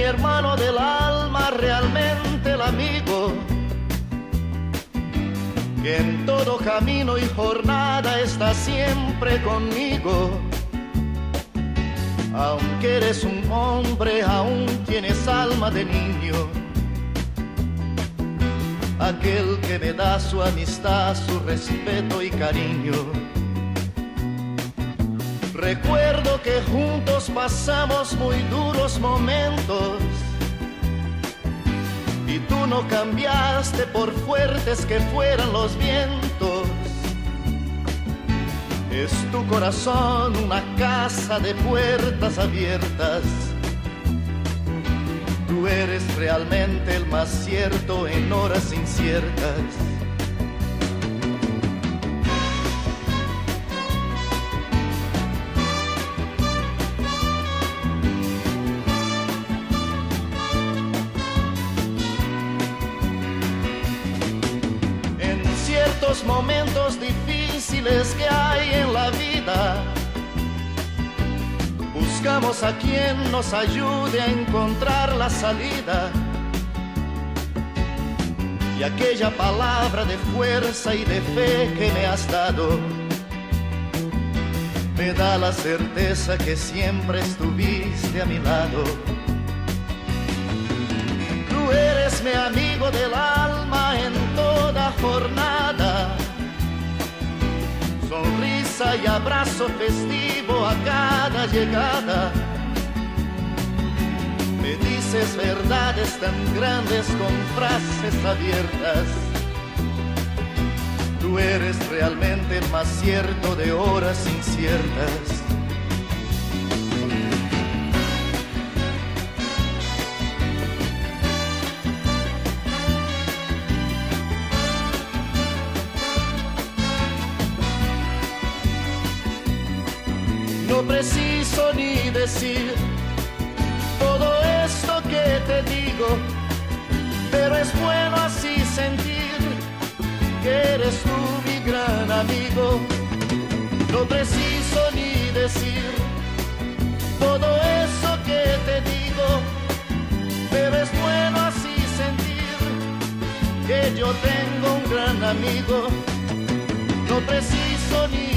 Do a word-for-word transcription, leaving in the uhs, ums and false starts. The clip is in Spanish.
hermano del alma, realmente el amigo, que en todo camino y jornada está siempre conmigo. Aunque eres un hombre, aún tienes alma de niño, aquel que me da su amistad, su respeto y cariño. Recuerdo que juntos pasamos muy duros momentos y tú no cambiaste por fuertes que fueran los vientos. Es tu corazón una casa de puertas abiertas. Tú eres realmente el más cierto en horas inciertas. En ciertos momentos difíciles que hay en la vida, buscamos a quien nos ayude a encontrar la salida. Y aquella palabra de fuerza y de fe que me has dado me da la certeza que siempre estuviste a mi lado. Tú eres mi amigo del alma en toda jornada, sonrisa y abrazo festivo a cada llegada. Me dices verdades tan grandes con frases abiertas. Tú eres realmente el más cierto de horas inciertas. No preciso ni decir todo esto que te digo, pero es bueno así sentir que eres tú mi gran amigo. No preciso ni decir todo eso que te digo, pero es bueno así sentir que yo tengo un gran amigo. No preciso ni